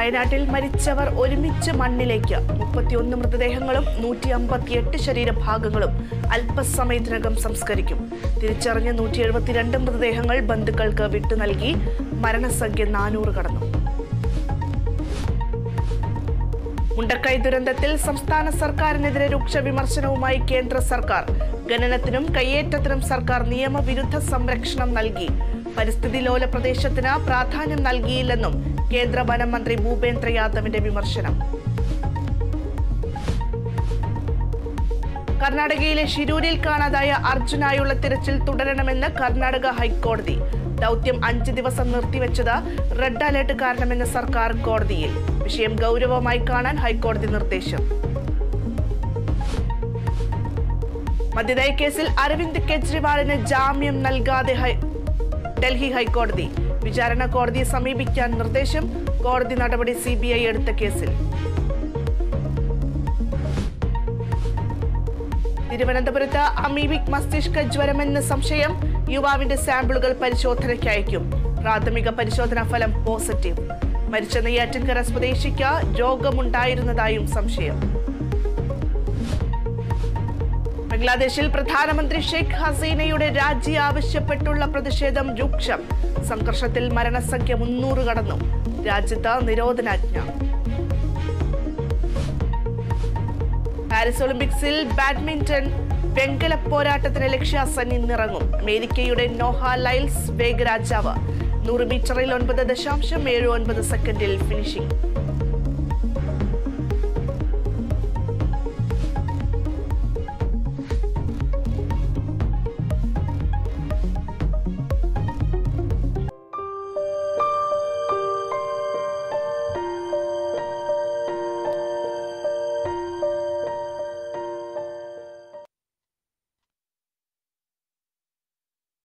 വയനാട്ടിൽ മരിച്ചവർ ഒരുമിച്ച് മണ്ണിലേക്ക് 31 മൃതദേഹങ്ങളും 158 ശരീരഭാഗങ്ങളും അല്പസമയത്തിനകം സംസ്കരിക്കും. തിരിച്ചറിഞ്ഞ 172 മൃതദേഹങ്ങൾ ബന്ധുക്കൾക്ക് വിട്ടു നൽകി. മരണസംഖ്യ 400 കടന്നു. മുണ്ടക്കൈ ദുരന്തത്തിൽ സംസ്ഥാന സർക്കാരിനെതിരെ രൂക്ഷ വിമർശനവുമായി കേന്ദ്ര സർക്കാർ. ഖനനത്തിനും കയ്യേറ്റത്തിനും സർക്കാർ നിയമവിരുദ്ധ സംരക്ഷണം നൽകി. പരിസ്ഥിതി ലോല പ്രദേശത്തിന് പ്രാധാന്യം നൽകിയില്ലെന്നും കേന്ദ്ര വനം മന്ത്രി ഭൂപേന്ദ്ര യാദവിന്റെ വിമർശനം. കർണാടകയിലെ ഷിരൂരിൽ കാണാതായ അർജുനായുള്ള തിരച്ചിൽ തുടരണമെന്ന് കർണാടക ഹൈക്കോടതി. ദൗത്യം 5 ദിവസം നിർത്തിവെച്ചത് റെഡ് അലർട്ട് കാരണമെന്ന് സർക്കാർ കോടതിയിൽ. വിഷയം ഗൗരവമായി കാണാൻ ഹൈക്കോടതി നിർദ്ദേശം. മദ്യനയ കേസിൽ അരവിന്ദ് കെജ്രിവാളിന് ജാമ്യം നൽകാതെ ഡൽഹി ഹൈക്കോടതി. വിചാരണ കോടതിയെ സമീപിക്കാൻ നിർദ്ദേശം. കോടതി നടപടി CBI എടുത്ത കേസിൽ. തിരുവനന്തപുരത്ത് അമീബിക് മസ്തിഷ്ക ജ്വരമെന്ന് സംശയം. യുവാവിന്റെ സാമ്പിളുകൾ പരിശോധനയ്ക്ക് അയക്കും. പ്രാഥമിക പരിശോധനാ ഫലം പോസിറ്റീവ്. മരിച്ച നെയ്യാറ്റിൻകര സ്വദേശിക്ക് രോഗമുണ്ടായിരുന്നതായും സംശയം. ബംഗ്ലാദേശിൽ പ്രധാനമന്ത്രി ഷെയ്ഖ് ഹസീനയുടെ രാജി ആവശ്യപ്പെട്ടുള്ള പ്രതിഷേധം രൂക്ഷം. സംഘർഷത്തിൽ മരണസംഖ്യ 300 കടന്നു. രാജ്യത്ത് നിരോധനാജ്ഞ. പാരീസ് ഒളിമ്പിക്സിൽ ബാഡ്മിന്റൺ വെങ്കല പോരാട്ടത്തിന് ലക്ഷ്യ സെൻ ഇന്നിറങ്ങും. അമേരിക്കയുടെ നോഹ ലൈൽസ് വേഗരാജാവ്. 100 മീറ്ററിൽ 9.79 സെക്കൻഡിൽ ഫിനിഷിംഗ്.